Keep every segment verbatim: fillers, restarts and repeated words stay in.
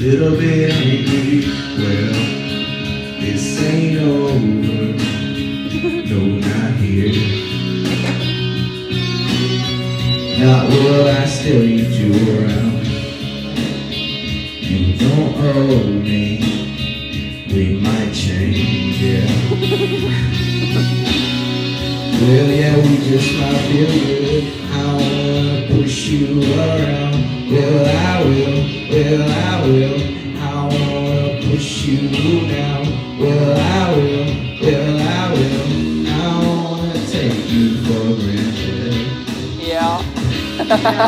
little bit angry. Well, this ain't over. No, not here. Not will I still need you around. You don't owe me. We might change, yeah. Well, yeah, we just might feel good. I wanna push you around. Well, I will, well, I will. I wanna push you down. Well, I will, well, I will. I wanna take you for granted. Yeah. I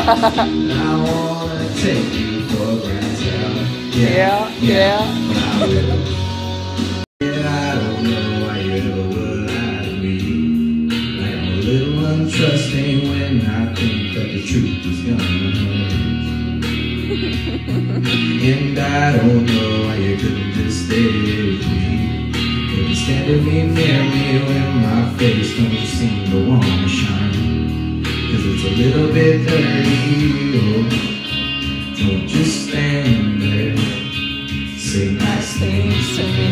wanna take you for granted. Yeah, yeah. yeah. But I will. Yeah, I don't know why you ever would lie to me. Like I'm a little untrusting when I think that the truth is gonna hurt. And I don't know why you couldn't just stay with me. Couldn't stand with me near me when my face don't seem to wanna shine. Cause it's a little bit dirty, oh. Don't just stand there. Say nice things to me.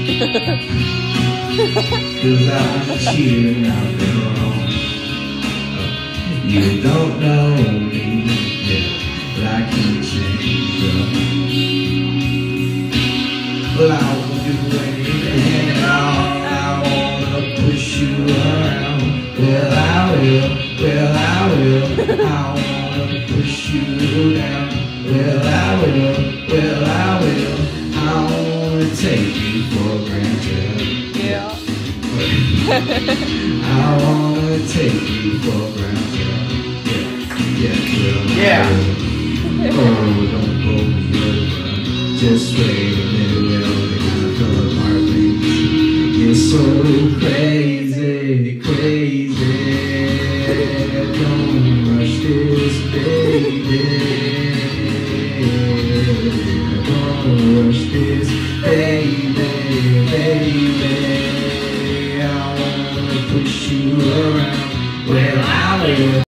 Cause I'm cheating, I've been wrong. You don't know me, yeah, but I can change up. Well, I won't do anything at all. I wanna push you around. Well, I will, well, I will. I wanna push you down. Well, I will, well, I will. I wanna take you for granted. Yeah. I wanna take you for granted. Yeah, yeah, Yeah. Oh, don't pull me over. Just wait a minute, well, they gotta fill up our things. You're so crazy, crazy. Don't rush this, baby. Don't rush this, baby, baby. I wanna push you around. Well, I will.